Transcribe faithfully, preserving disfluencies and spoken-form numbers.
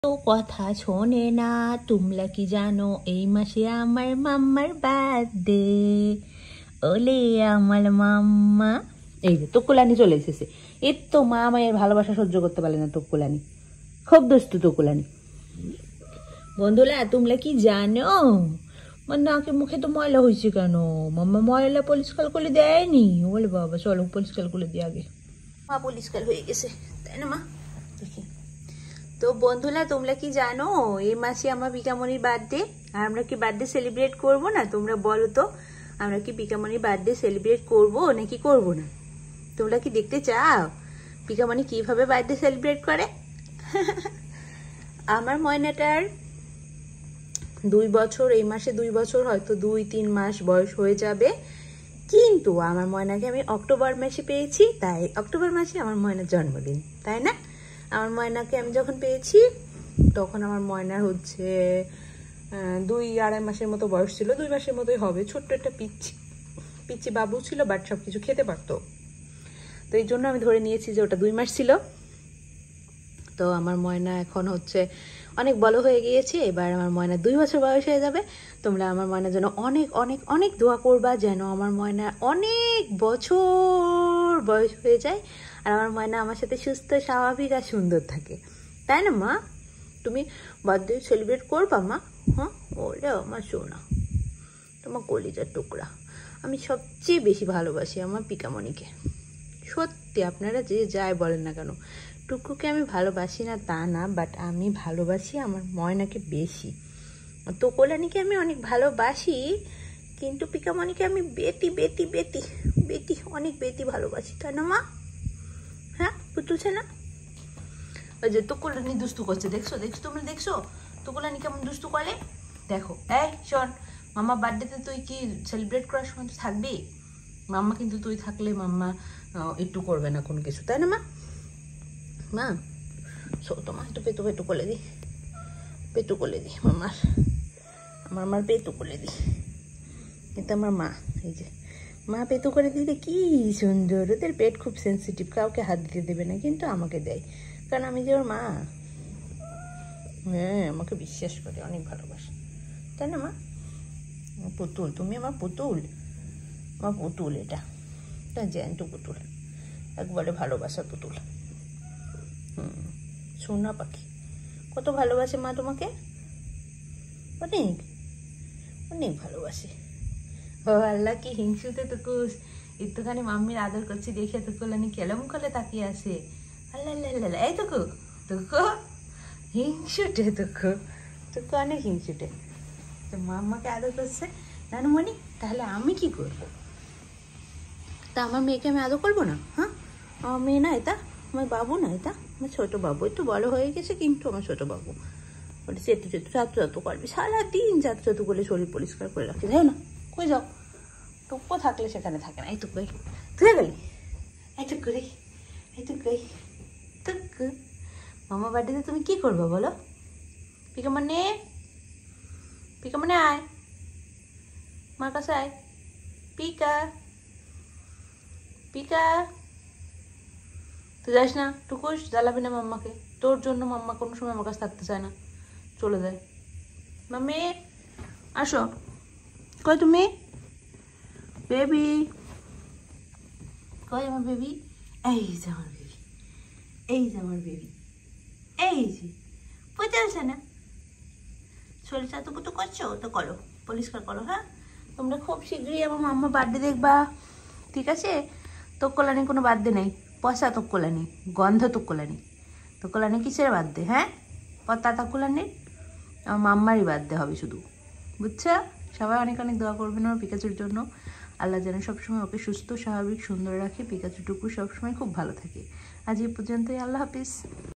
তো কথা শোনে না, তোমরা কি জানো এই মাসে আমার মাম্মার বার্থডে। ওলে আমার মাম্মা। এই যে তকুলানি চলে এসেছে। এর তো মা মায়ের ভালোবাসা সহ্য করতে পারে না তকুলানি, খুব দুষ্টু তকুলানি। বন্ধুরা তোমরা কি জানো মানে নাকে মুখে তো ময়লা হয়েছে কেন? মাম্মা ময়লা পরিষ্কার করে দেয়নি। বলে বাবা চলো পরিষ্কার করে দিয়ে আগে। মা পরিষ্কার হয়ে গেছে তাই না মা? দেখি তো বন্ধুরা তোমরা কি জানো এই মাসে আমার পিকামনির বার্থডে। আর আমরা কি বার্থডে সেলিব্রেট করবো না? তোমরা বলো তো, আমরা কি পিকামনির বার্থডে সেলিব্রেট করবো নাকি করবো না? তোমরা কি দেখতে চাও পিকামনি কিভাবে বার্থডে সেলিব্রেট করে? আমার ময়নাটার দুই বছর, এই মাসে দুই বছর, হয়তো দুই তিন মাস বয়স হয়ে যাবে। কিন্তু আমার ময়নাকে আমি অক্টোবর মাসে পেয়েছি, তাই অক্টোবর মাসে আমার ময়নার জন্মদিন, তাই না? আমার ময়নাকে আমি যখন পেয়েছি তখন আমার ময়নার হচ্ছে দুই আড়াই মাসের মতো বয়স ছিল, দুই মাসের মতোই হবে। ছোট্ট একটা পিচ্ছি পিচ্ছি বাবু ছিল, বাট সব কিছু খেতে পারতো, তো এই জন্য আমি ধরে নিয়েছি যে ওটা দুই মাস ছিল। তো আমার ময়না এখন হচ্ছে অনেক বড় হয়ে গিয়েছে, এবার আমার ময়না দুই বছর বয়স হয়ে যাবে। তোমরা আমার ময়নার জন্য অনেক অনেক অনেক দোয়া করবা যেন আমার ময়না অনেক বছর বয়স হয়ে যায় আর আমার ময়না আমার সাথে সুস্থ স্বাভাবিক আর সুন্দর থাকে, তাই না মা? তুমি বার্থডে সেলিব্রেট করবা মা? হ্যাঁ ওরে আমার সোনা, তোমার কলিজার টুকরা। আমি সবচেয়ে বেশি ভালোবাসি আমার পিকামনিকে, সত্যি। আপনারা যে যাই বলেন না কেন, টুকুকে আমি ভালোবাসি না তা না, বাট আমি ভালোবাসি আমার ময়নাকে বেশি। তো কল্যাণীকে আমি অনেক ভালোবাসি, কিন্তু পিকামনিকে আমি বেটি বেটি বেটি বেটি অনেক বেটি ভালোবাসি, তাই না মা? হ্যাঁ বুঝছে না? ওই যে তো কল্যাণী দুষ্টু করছে, দেখছো দেখছো তোমরা দেখছো তো কল্যাণী কেমন দুষ্টু করে? দেখো এই শোন, মামা বার্থডেতে তুই কি সেলিব্রেট করার সময় তো থাকবি? মাম্মা কিন্তু তুই থাকলে মাম্মা একটু করবে না কোনো কিছু, তাই না মা? মা শো তোমার একটু পেটু পেটু করে দি, পেটু করে দি মামার, আমার মার পেটু করে দি। কিন্তু আমার মা, এই যে মা পেটু করে দিলে কি সুন্দর। ওদের পেট খুব সেন্সিটিভ, কাউকে হাত দিতে দেবে না, কিন্তু আমাকে দেয়, কারণ আমি যে ওর মা। হ্যাঁ আমাকে বিশ্বাস করে, অনেক ভালোবাসে, তাই না মা? পুতুল, তুমি আমার পুতুল, আমার পুতুল। এটা এটা জ্যান্ত পুতুল, একবারে ভালোবাসার পুতুল। হুম সোনা পাখি, কত ভালোবাসে মা তোমাকে, অনেক অনেক ভালোবাসে। ও আল্লাহ কি হিংসুতে টুকুস, একটুখানি মাম্মির আদর করছি দেখে তো কল্যাণী কেলম করে তাকিয়ে আসে। আল্লাহ আল্লাহ আল্লাহ, এই টুকু টুকু হিংসুটে, টুকু টুকু অনেক হিংসুটে। তো মাম্মাকে আদর করছে নানুমণি, তাহলে আমি কি করবো? তা আমার মেয়েকে আমি আদর করবো না? হ্যাঁ আমার মেয়ে না এটা, আমার বাবু না এটা, আমার ছোটো বাবু। একটু বড় হয়ে গেছে কিন্তু আমার ছোটো বাবু। ওটা চেতু চেতু চাতু চাতু করবি সারাদিন, চাতু চাতু করে শরীর পরিষ্কার করে রাখি, যাই না? কই যাও? টুকু থাকলে সেখানে থাকে না। এই টুকুই তুই গেলি, এই টুকুরি, এই টুকুই টুকু। মামা বার্থডেতে তুমি কি করবো বলো? পিকামনে পিকামনে আয়, মার কাছে আয়। পিকা পিকা তুই যাস না টুকুস, জ্বালাবি না মাম্মাকে। তোর জন্য মাম্মা কোনো সময় আমার কাছে থাকতে চায় না, চলে যায়। মাম্মি আসো, কই তুমি? বেবি কই আমার বেবি? এই যে আমার বেবি, এই যে আমার বেবি, এই যে বুঝতে পারছে না? শরীর চাতুকুতু করছো তো করো, পরিষ্কার করো। হ্যাঁ তোমরা খুব শীঘ্রই আমার মাম্মা বার্থডে দেখবা, ঠিক আছে? তো কল্যাণী কোনো বার্থডে নেই, পয়সা তো কল্যাণী, গন্ধ তো কল্যাণী। তো কল্যাণী কিসের বার্থডে? হ্যাঁ পতা কল্যাণীর, আমার মাম্মারই বার্থডে হবে শুধু, বুঝছো? সবাই অনেক অনেক দোয়া করবেন ওর পিকাচুর জন্য। আল্লাহ যেন সবসময় ওকে সুস্থ স্বাভাবিক সুন্দর রাখে, পিকাচুটুকু সবসময় খুব ভালো থাকে। আজ এই পর্যন্তই, আল্লাহ হাফিজ।